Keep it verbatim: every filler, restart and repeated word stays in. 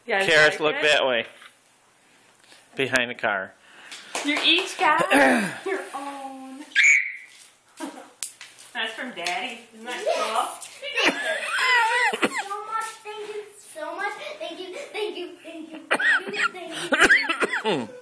Yeah, Karis, look that way. Behind the car. You each got your own. That's from Daddy. Isn't that cool? So much. Thank you so much. Thank you. Thank you. Thank you. Thank you. Thank you.